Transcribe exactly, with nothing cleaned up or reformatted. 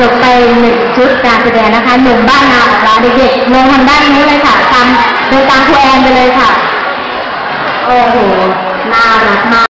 จบไปหนึ่งชุดการแสดงนะคะหนุ่มบ้านนาของเราเด็กๆลงทางด้านนี้เลยค่ะทำโดยตามครูแอนไปเลยค่ะโอ้โหน่ารักมาก